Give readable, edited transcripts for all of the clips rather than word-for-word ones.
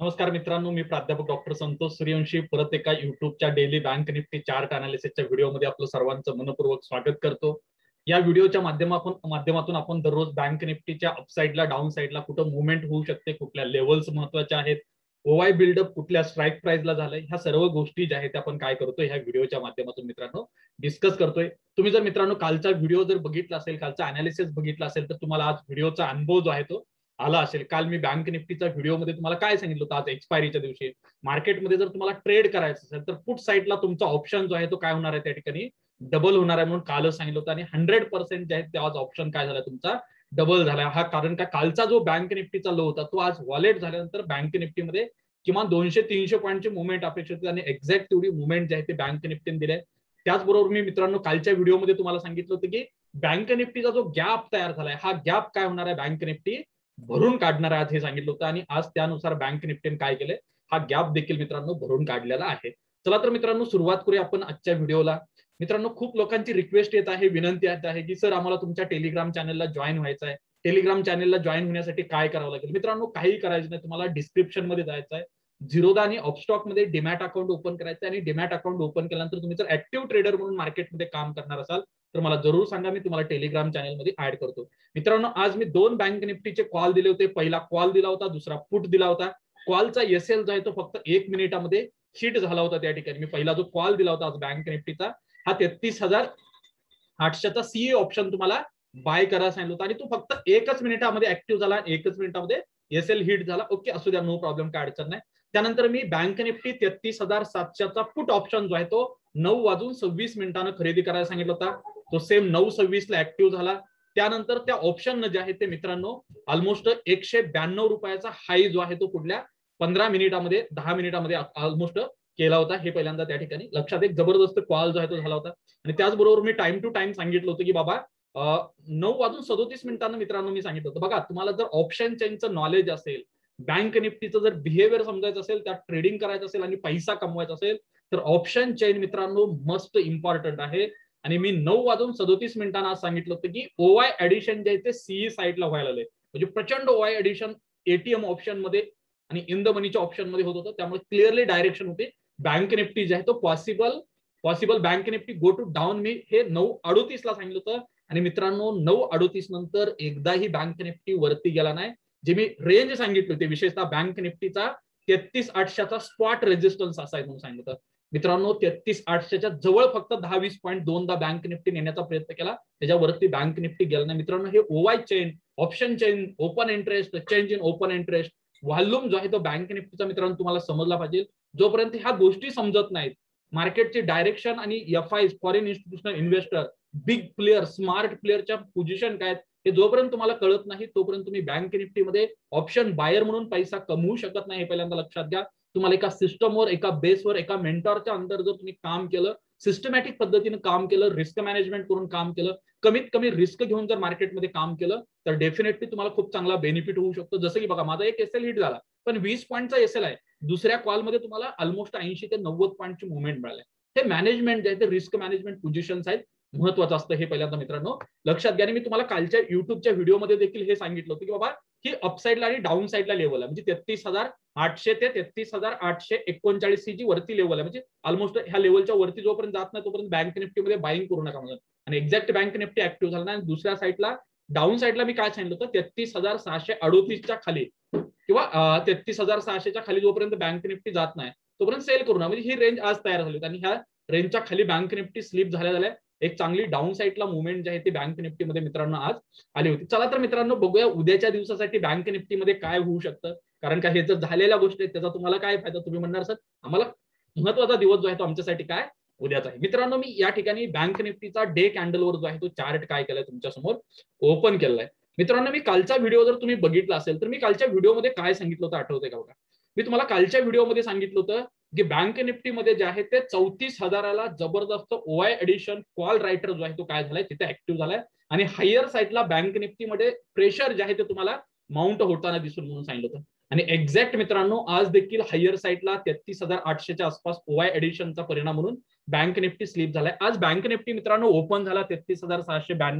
नमस्कार मित्रांनो, मी प्राध्यापक डॉक्टर संतोष सूर्यवंशी परत एका युट्यूबच्या डेली बँक निफ्टी चार्ट अनालिसिसच्या व्हिडिओमध्ये आपलं सर्वांचं मनपूर्वक स्वागत करतो. या व्हिडिओच्या माध्यमातून आपण दररोज बँक निफ्टीच्या अपसाइडला डाऊन साइडला कुठं मुवमेंट होऊ शकते, कुठल्या लेवल्स महत्वाच्या आहेत, ओवाय बिल्डअप कुठल्या स्ट्राईक प्राइसला झालंय, ह्या सर्व गोष्टी ज्या आहेत आपण काय करतोय ह्या व्हिडिओच्या माध्यमातून मित्रांनो डिस्कस करतोय. तुम्ही जर मित्रांनो कालचा व्हिडिओ जर बघितला असेल, कालचा अनालिसिस बघितला असेल, तर तुम्हाला आज व्हिडिओचा अनुभव जो आहे तो आला असेल. काल मी बँक निफ्टीचा व्हिडिओमध्ये तुम्हाला काय सांगितलं होतं, आज एक्सपायरीच्या दिवशी मार्केटमध्ये जर तुम्हाला ट्रेड करायचं असेल तर पुट साईडला तुमचा ऑप्शन जो आहे तो काय होणार आहे, त्या ठिकाणी डबल होणार आहे म्हणून कालच सांगितलं होतं. आणि 100% जे आहे ते आज ऑप्शन काय झाला तुमचा डबल झाला. हा कारण काय, कालचा जो बँक निफ्टीचा लो होता तो आज वॉलेट झाल्यानंतर बँक निफ्टीमध्ये किमान 200-300 पॉईंटची मुवमेंट अपेक्षित होती आणि एक्झॅक्ट तेवढी मुवमेंट जी आहे ते बँक निफ्टीने दिली आहे. त्याचबरोबर मी मित्रांनो कालच्या व्हिडिओमध्ये तुम्हाला सांगितलं होतं की बँक निफ्टीचा जो गॅप तयार झालाय, हा गॅप काय होणार आहे, बँक निफ्टी भरून काढणार आहे आज हे सांगितलं होतं. आणि आज त्यानुसार बँक निफ्टीने काय केलंय, हा गॅप देखील मित्रांनो भरून काढलेला आहे. चला तर मित्रांनो सुरुवात करूया आपण आजच्या व्हिडिओला. मित्रांनो खूप लोकांची रिक्वेस्ट येत आहे, विनंती येत आहे की सर आम्हाला तुमच्या टेलिग्राम चॅनलला जॉईन व्हायचं आहे. टेलिग्राम चॅनलला जॉईन होण्यासाठी काय करावं लागेल? मित्रांनो काही करायचं नाही, तुम्हाला डिस्क्रिप्शन मध्ये जायचं आहे. झिरोदा आणि ऑपस्टॉक मध्ये डीमॅट अकाउंट ओपन करायचं आणि डीमॅट अकाउंट ओपन केल्यानंतर तुम्ही जर ऍक्टिव्ह ट्रेडर म्हणून मार्केटमध्ये काम करणार असाल तर मला जरूर सांगा, मी तुम्हाला टेलिग्राम चॅनलमध्ये ऍड करतो. मित्रांनो आज मी 2 बँक निफ्टीचे कॉल दिले होते. पहिला कॉल दिला होता, दुसरा पुट दिला होता. कॉलचा एसएल जो आहे तो फक्त 1 मिनिटामध्ये हिट झाला होता. त्या ठिकाणी मी पहिला जो कॉल दिला होता आज बँक निफ्टीचा, हा 33,800चा सीए ऑप्शन तुम्हाला बाय करायला सांगितलं होतं आणि तो फक्त 1 मिनिटामध्ये ऍक्टिव्ह झाला, 1 मिनिटामध्ये एसएल हिट झाला. ओके, असू द्या, नो प्रॉब्लेम, काय अडचण नाही. त्यानंतर मी बँक निफ्टी 33,700चा पुट ऑप्शन जो आहे तो 9:26 खरेदी करायला सांगितलं होता. तो सेम 9:26 ऍक्टिव्ह झाला. त्यानंतर त्या ऑप्शन जे आहे ते मित्रांनो ऑलमोस्ट 192 रुपयाचा हाय जो आहे तो पुढल्या 15 मिनिटामध्ये 10 मिनिटामध्ये ऑलमोस्ट केला होता. हे पहिल्यांदा त्या ठिकाणी लक्षात, एक जबरदस्त कॉल जो आहे तो झाला होता. आणि त्याचबरोबर मी टाइम टू टाइम सांगितलं होतं की बाबा 9:37 मित्रांनो मी सांगितलं होतं, बघा तुम्हाला जर ऑप्शन चेनचं नॉलेज असेल, बँक निफ्टीचं जर बिहेवियर समजायचं असेल, त्यात ट्रेडिंग करायचं असेल आणि पैसा कमवायचा असेल तर ऑप्शन चेन मित्रांनो मस्ट इम्पॉर्टंट आहे. आणि मी 9:37 आज सांगितलं होतं की ओवाय ऍडिशन जे आहे ते सीई साईडला व्हायला लागले, म्हणजे प्रचंड ओवाय ऍडिशन एटीएम ऑप्शन मध्ये आणि इन द मनीच्या ऑप्शन मध्ये होत होतं. त्यामुळे क्लिअरली डायरेक्शन होते बँक निफ्टी जे आहे तो possible bank Nifty go to down. मी हे 9:38 सांगितलं होतं आणि मित्रांनो 9:38 नंतर एकदाही बँक निफ्टी वरती गेला नाही. जे मी रेंज सांगितली होती विशेषतः बँक निफ्टीचा 33,800चा स्पॉट रेजिस्टन्स असा आहे म्हणून सांगितलं होतं. मित्रांनो 33,800च्या जवळ फक्त 10-20 पॉईंट दोनदा बँक निफ्टी नेण्याचा प्रयत्न केला, त्याच्यावरती बँक निफ्टी गेला नाही. मित्रांनो हे OI chain, option chain, open interest, change in open interest, volume जो आहे तो बँक निफ्टीचा मित्रांनो तुम्हाला समजला पाहिजे. जोपर्यंत ह्या गोष्टी समजत नाहीत, मार्केटचे डायरेक्शन आणि FI foreign institutional investor, big player, smart प्लेअरच्या पोझिशन काय हे जोपर्यंत तुम्हाला कळत नाही तोपर्यंत तुम्ही बँक निफ्टीमध्ये ऑप्शन बायर म्हणून पैसा कमवू शकत नाही. हे पहिल्यांदा लक्षात घ्या. तुम्हाला एका सिस्टमवर, एका बेसवर, एका मेंटॉरच्या अंडर जर तुम्ही काम केलं, सिस्टमॅटिक पद्धतीने काम केलं, रिस्क मॅनेजमेंट करून काम केलं, कमीत कमी रिस्क घेऊन जर मार्केटमध्ये काम केलं तर डेफिनेटली तुम्हाला खूप चांगला बेनिफिट होऊ शकतो. जसं की बघा माझा एक एसएल हिट झाला, पण 20 पॉईंटचा एसएल आहे. दुसऱ्या कॉलमध्ये तुम्हाला ऑलमोस्ट 80 ते 90 पॉईंटची मुवमेंट मिळाली. हे मॅनेजमेंट जे आहे ते रिस्क मॅनेजमेंट पोझिशन्स आहेत, महत्वाचं असतं हे पहिल्यांदा मित्रांनो लक्षात घ्या. आणि मी तुम्हाला कालच्या युट्यूबच्या व्हिडिओमध्ये देखील हे सांगितलं होतं की बाबा ही अपसाईडला आणि डाऊन साईडला लेवल आहे, म्हणजे 33,800 ते 33,839 ही जी वरती लेवल आहे, म्हणजे ऑलमोस्ट ह्या लेवलच्या वरती जोपर्यंत जात नाही तोपर्यंत बँक निफ्टीमध्ये बाईंग करू नका म्हणून. आणि एक्झॅक्ट बँक निफ्टी ऍक्टिव्ह झाला नाही. दुसऱ्या साईडला डाऊन साईडला मी काय सांगितलं होतं, 33,638च्या खाली किंवा 33,600च्या खाली जोपर्यंत बँक निफ्टी जात नाही तोपर्यंत सेल करू नका, म्हणजे ही रेंज आज तयार झाली होती. आणि ह्या रेंजच्या खाली बँक निफ्टी स्लिप झाल्या एक चांगली डाऊन साईडला मुवमेंट जी आहे ती बँक निफ्टीमध्ये मित्रांनो आज आली होती. चला तर मित्रांनो बघूया उद्याच्या दिवसासाठी बँक निफ्टीमध्ये काय होऊ शकतं. कारण का हे जर झालेल्या गोष्टी आहेत त्याचा तुम्हाला काय फायदा, तुम्ही म्हणणार सर आम्हाला महत्वाचा दिवस जो आहे तो आमच्यासाठी काय उद्याचा आहे. मित्रांनो मी या ठिकाणी बँक निफ्टीचा डे कॅन्डलवर जो आहे तो चार्ट काय केलाय तुमच्या समोर ओपन केलाय. मित्रांनो मी कालचा व्हिडिओ जर तुम्ही बघितला असेल तर मी कालच्या व्हिडिओमध्ये काय सांगितलं होतं आठवतंय का बघा. मी तुम्हाला कालच्या व्हिडिओमध्ये सांगितलं होतं की बँक निफ्टीमध्ये जे आहे ते 34,000ला जबरदस्त ओआय एडिशन कॉल रायटर जो आहे तो काय झालाय तिथे ऍक्टिव्ह झालाय. आणि हायर साईडला बँक निफ्टीमध्ये प्रेशर जे आहे ते तुम्हाला माउंट होताना दिसून म्हणून सांगितलं होतं. आणि एक्झॅक्ट मित्रांनो आज देखील हायर साईडला 33,800च्या आसपास ओआय एडिशनचा परिणाम म्हणून बँक निफ्टी स्लिप झालाय. आज बँक निफ्टी मित्रांनो ओपन झाला 33,692,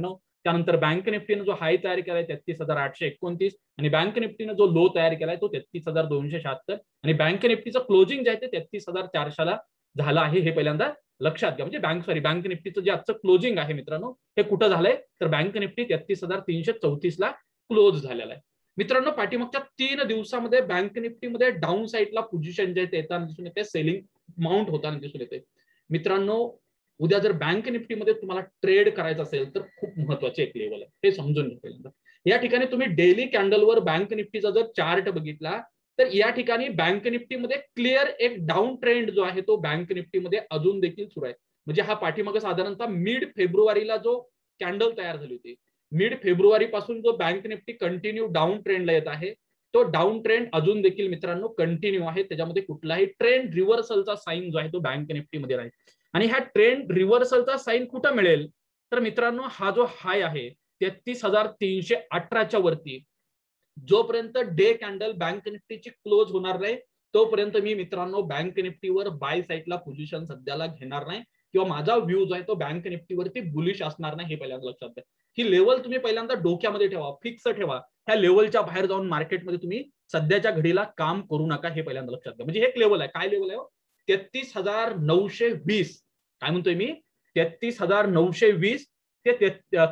त्यानंतर बँक निफ्टीनं जो हाय तयार केलाय 33,829 आणि बँक निफ्टीनं जो लो तयार केलाय तो 33,276 आणि बँक निफ्टीचं क्लोजिंग जे आहे ते 33,400 झालं आहे. हे पहिल्यांदा लक्षात घ्या. म्हणजे बँक निफ्टीचं जे आजचं क्लोजिंग आहे मित्रांनो हे कुठं झालंय तर बँक निफ्टी 33,334 क्लोज झालेला आहे. मित्रांनो पाठीमागच्या 3 दिवसामध्ये बँक निफ्टीमध्ये डाऊन साईडला पोझिशन जे आहे येताना दिसून येते, सेलिंग माउंट होताना दिसून येते. मित्रांनो उद्या जर बँक निफ्टीमध्ये तुम्हाला ट्रेड करायचं असेल तर खूप महत्वाचे एक लेवल आहे, हे समजून घ्या पहिल्यांदा. या ठिकाणी तुम्ही डेली कॅन्डलवर बँक निफ्टीचा जर चार्ट बघितला तर या ठिकाणी बँक निफ्टीमध्ये क्लिअर एक डाऊन ट्रेंड जो आहे तो बँक निफ्टीमध्ये अजून देखील सुरू आहे. म्हणजे हा पाठीमागे साधारणतः मिड फेब्रुवारीला जो कॅन्डल तयार झाली होती, मिड फेब्रुवारी पासून जो बँक निफ्टी कंटिन्यू डाऊन ट्रेंडला येत आहे तो डाऊन ट्रेंड अजून देखील मित्रांनो कंटिन्यू आहे. त्याच्यामध्ये कुठलाही ट्रेंड रिव्हर्सलचा साईन जो आहे तो बँक निफ्टीमध्ये राहील. आणि ह्या ट्रेंड रिव्हर्सलचा साईन कुठं मिळेल तर मित्रांनो हा जो हाय आहे 33,318 वरती जोपर्यंत डे कॅन्डल बँक निफ्टीची क्लोज होणार नाही तोपर्यंत मी मित्रांनो बँक निफ्टीवर बाय साईडला पोझिशन सध्याला घेणार नाही किंवा माझा व्ह्यू जो आहे तो बँक निफ्टीवरती बुलिश असणार नाही. हे पहिल्यांदा लक्षात घ्या. ही लेवल तुम्ही पहिल्यांदा डोक्यामध्ये ठेवा, फिक्स ठेवा. ह्या लेवलच्या बाहेर जाऊन मार्केटमध्ये तुम्ही सध्याच्या घडीला काम करू नका. हे पहिल्यांदा लक्षात घ्या. म्हणजे हे एक लेवल आहे. काय लेवल आहे? 33,920. काय म्हणतोय मी? 33,920 ते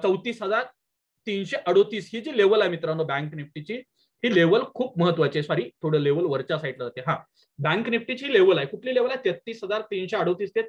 34,338 ही जी लेवल आहे मित्रांनो बँक निफ्टीची, ही लेवल खूप महत्वाची आहे. सॉरी थोडं लेवल वरच्या साईडला जाते. हा बँक निफ्टीची लेवल आहे. कुठली लेवल आहे? 33,338 ते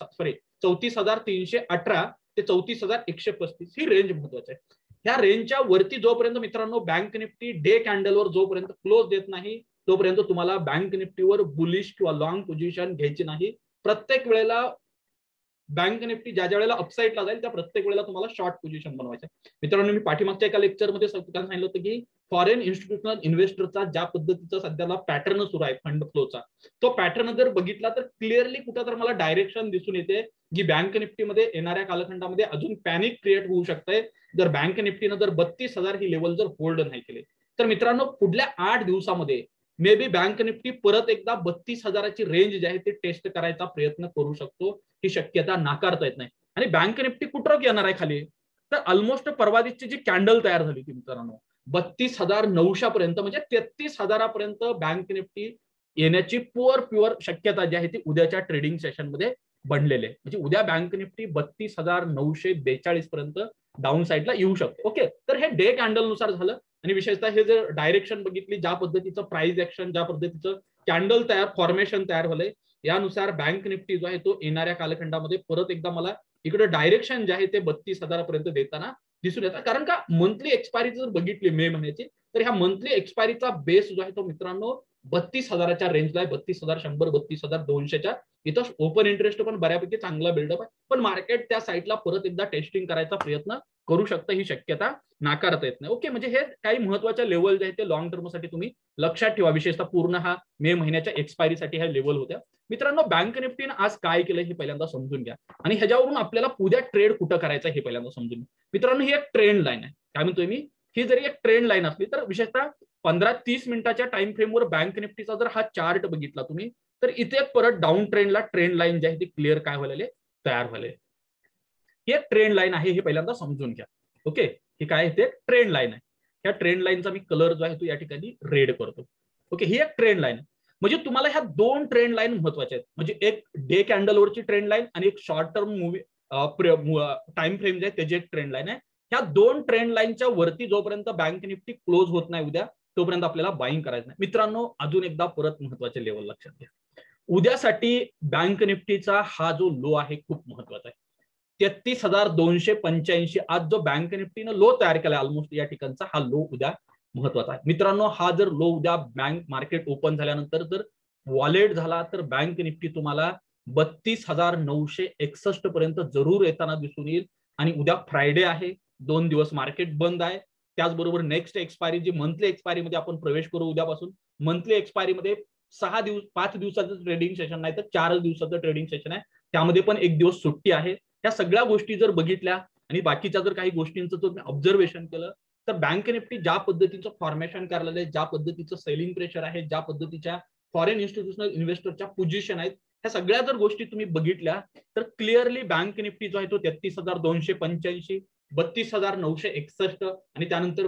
34,318 ते 34,135 ही रेंज महत्वाची आहे. ह्या रेंजच्या वरती जोपर्यंत मित्रांनो बँक निफ्टी डे कॅन्डलवर जोपर्यंत क्लोज देत नाही तोपर्यंत तुम्हाला बँक निफ्टीवर बुलिश किंवा लॉंग पोझिशन घ्यायची नाही. प्रत्येक वेळेला बँक निफ्टी ज्या वेळेला अपसाईडला जाईल त्या प्रत्येक वेळेला तुम्हाला शॉर्ट पोझिशन बनवायचं. मित्रांनो मी पाठीमागच्या एका लेक्चरमध्ये सांगितलं होतं की फॉरेन इन्स्टिट्यूशनल इन्व्हेस्टरचा ज्या पद्धतीचा सध्याला पॅटर्न सुरू आहे फंड फ्लोचा, तो पॅटर्न जर बघितला तर क्लिअरली कुठं तर मला डायरेक्शन दिसून येते की बँक निफ्टीमध्ये येणाऱ्या कालखंडामध्ये अजून पॅनिक क्रिएट होऊ शकते जर बँक निफ्टीनं जर 32,000 ही लेवल जर होल्ड नाही केले तर मित्रांनो पुढल्या 8 दिवसामध्ये मे बी बँक निफ्टी परत एकदा 32,000ची रेंज जी आहे ती टेस्ट करायचा प्रयत्न करू शकतो. ही शक्यता नाकारता येत नाही. आणि बँक निफ्टी कुठं येणार आहे खाली तर ऑलमोस्ट परवा दिवशी जी कॅन्डल तयार झाली ती मित्रांनो 32,900 पर्यंत म्हणजे 33,000 पर्यंत बँक निफ्टी येण्याची प्युअर शक्यता जी आहे ती उद्याच्या ट्रेडिंग सेशन मध्ये बनलेली आहे. म्हणजे उद्या बँक निफ्टी 32,942 पर्यंत डाऊन साईडला येऊ शकते. ओके, तर हे डे कॅन्डल नुसार झालं. आणि विशेषतः हे जर डायरेक्शन बघितली ज्या पद्धतीचं प्राइस ऍक्शन ज्या पद्धतीचं कॅन्डल तयार फॉर्मेशन तयार झालंय यानुसार बँक निफ्टी जो आहे तो येणाऱ्या कालखंडामध्ये परत एकदा मला इकडे डायरेक्शन जे आहे ते 32,000 पर्यंत देताना दिसून येतात. कारण का मंथली एक्सपायरी जर बघितली मे महिन्याची तर ह्या मंथली एक्सपायरीचा बेस जो आहे तो मित्रांनो 32,000च्या रेंजला आहे. 32,100 32,200च्या इथं ओपन इंटरेस्ट पण बऱ्यापैकी चांगला बिल्डअप आहे. पण मार्केट त्या साईडला परत एकदा टेस्टिंग करायचा प्रयत्न करू शकतं. ही शक्यता नाकारता येत नाही. ओके, म्हणजे हे काही महत्वाच्या लेवल जे आहेत ते लॉंग टर्मसाठी तुम्ही लक्षात ठेवा. विशेषतः पूर्ण हा मे महिन्याच्या एक्सपायरीसाठी ह्या लेवल होत्या. मित्रांनो बँक निफ्टीनं आज काय केलं हे पहिल्यांदा समजून घ्या आणि ह्याच्यावरून आपल्याला उद्या ट्रेड कुठं करायचं हे पहिल्यांदा समजून घ्या. मित्रांनो ही एक ट्रेंड लाईन आहे. काय म्हणतोय मी? ही जरी एक ट्रेंड लाईन असली तर विशेषतः 15-30 मिनिटाच्या टाइम फ्रेमवर बँक निफ्टीचा जर हा चार्ट बघितला तुम्ही तर इथे परत डाऊन ट्रेंडला ट्रेंड लाईन जी आहे ती क्लिअर काय व्हायला तयार व्हायला. ही एक ट्रेंड लाईन आहे हे पहिल्यांदा समजून घ्या. ओके, ही काय आहे? ट्रेंड लाईन आहे. या ट्रेंड लाईनचा मी कलर जो आहे तो या ठिकाणी रेड करतो. ओके, ही एक ट्रेंड लाईन आहे. म्हणजे तुम्हाला ह्या दोन ट्रेंड लाईन महत्वाच्या आहेत. म्हणजे एक डे कॅन्डलवरची ट्रेंड लाईन आणि एक short term movie time frame जे आहे त्याची एक ट्रेंड लाईन आहे. ह्या दोन ट्रेंड लाईनच्या वरती जोपर्यंत बँक निफ्टी क्लोज होत नाही उद्या तोपर्यंत आपल्याला बाईंग करायचं नाही. मित्रांनो अजून एकदा परत महत्वाचे लेवल लक्षात घ्या. उद्यासाठी बँक निफ्टीचा हा जो लो आहे खूप महत्वाचा आहे. 33,285 आज जो बँक निफ्टीनं लो तयार केला ऑलमोस्ट या ठिकाणचा हा लो उद्या महत्वाचा आहे. मित्रांनो हा जर लो उद्या बँक मार्केट ओपन झाल्यानंतर जर वॉलेट झाला तर बँक निफ्टी तुम्हाला 32,961 पर्यंत जरूर येताना दिसून येईल. आणि उद्या फ्रायडे आहे, 2 दिवस मार्केट बंद आहे. त्याचबरोबर नेक्स्ट एक्सपायरी जी मंथली एक्सपायरी मध्ये आपण प्रवेश करू उद्यापासून. मंथली एक्सपायरी मध्ये 5 दिवसाचं ट्रेडिंग सेशन नाही तर 4 दिवसाचं ट्रेडिंग सेशन आहे. त्यामध्ये पण 1 दिवस सुट्टी आहे. या सगळ्या गोष्टी जर बघितल्या आणि बाकीच्या जर काही गोष्टींचं तुम्ही ऑब्झर्वेशन केलं तर बँक निफ्टी ज्या पद्धतीचं फॉर्मेशन करलेलं आहे, ज्या पद्धतीचं सेलिंग प्रेशर आहे, ज्या पद्धतीच्या फॉरेन इन्स्टिट्यूशनल इन्व्हेस्टरच्या पोझिशन आहेत, ह्या सगळ्या जर गोष्टी तुम्ही बघितल्या तर क्लिअरली बँक निफ्टी जो आहे तो 33,285 32,961 आणि त्यानंतर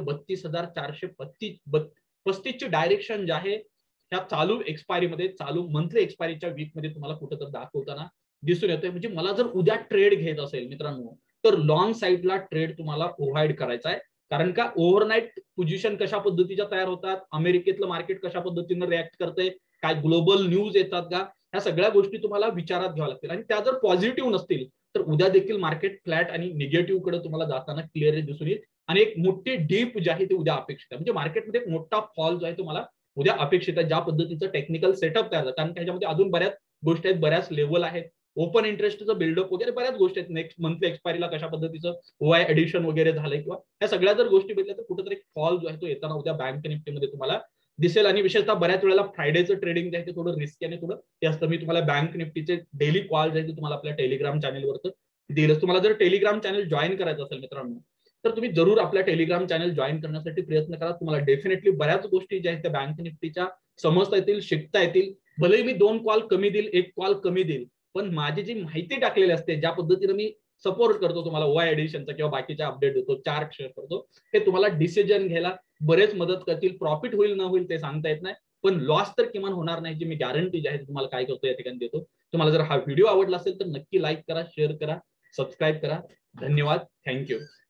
32,435 ची डायरेक्शन जे आहे ह्या चालू एक्सपायरीमध्ये, चालू मंथली एक्सपायरीच्या वीकमध्ये तुम्हाला कुठं तर दाखवताना दिसून येतोय. म्हणजे मला जर उद्या ट्रेड घ्यायचा असेल मित्रांनो, तर लॉंग साईडला ट्रेड तुम्हाला अवॉइड करायचा आहे. कारण का ओव्हरनाईट पोझिशन कशा पद्धतीच्या तयार होतात, अमेरिकेतलं मार्केट कशा पद्धतीनं रिॲक्ट करते, काय ग्लोबल न्यूज येतात का, ह्या सगळ्या गोष्टी तुम्हाला विचारात घ्याव्या लागतील. आणि त्या जर पॉझिटिव्ह नसतील तर उद्या देखील मार्केट फ्लॅट आणि निगेटिव्ह कडे तुम्हाला जाताना क्लिअरली दिसून येईल. आणि एक मोठी डीप जी आहे ती उद्या अपेक्षित आहे. म्हणजे मार्केटमध्ये एक मोठा फॉल जो आहे तुम्हाला उद्या अपेक्षित आहे, ज्या पद्धतीचं टेक्निकल सेटअप तयार झालं. कारण त्याच्यामध्ये अजून बऱ्याच गोष्टी आहेत, बऱ्याच लेवल आहेत, ओपन इंटरेस्टचं बिल्डअप वगैरे बऱ्याच गोष्टी आहेत. नेक्स्ट मंथली एक्सपायरीला कशा पद्धतीचं ओआय एडिशन वगैरे झालंय, किंवा ह्या सगळ्या जर गोष्टी बघितल्या तर कुठेतरी फॉल जो आहे तो येताना उद्या बँक निफ्टीमध्ये तुम्हाला दिसेल. आणि विशेषतः बऱ्याच वेळेला फ्रायडेचं ट्रेडिंग जे आहे ते थोडं रिस्की आणि थोडं हे असतं. मी तुम्हाला बँक निफ्टीचे डेली कॉल जे आहे ते तुम्हाला आपल्या टेलिग्राम चॅनलवरचं दिलंच. तुम्हाला जर टेलिग्राम चॅनल जॉईन करायचं असेल मित्रांनो, तर तुम्ही जरूर आपल्या टेलिग्राम चॅनल जॉईन करण्यासाठी प्रयत्न करा. तुम्हाला डेफिनेटली बऱ्याच गोष्टी ज्या आहेत त्या बँक निफ्टीच्या समजता येतील, शिकता येतील. भलेही मी 2 कॉल कमी देईल, 1 कॉल कमी देईल, पण माझी जी माहिती टाकलेली असते, ज्या पद्धतीने मी सपोर्ट करतो तुम्हाला ओआय एडिशनचा किंवा बाकीच्या अपडेट देतो, चार्ट शेअर करतो, हे तुम्हाला डिसिजन घ्यायला बरेच मदत करतील. प्रॉफिट होईल न होईल ते सांगता येत नाही, पण लॉस तर किमान होणार नाही, जी मी गॅरंटी जी आहे तुम्हाला काय करतो या ठिकाणी देतो. तुम्हाला जर हा व्हिडिओ आवडला असेल तर नक्की लाईक करा, शेअर करा, सबस्क्राईब करा. धन्यवाद. थँक्यू.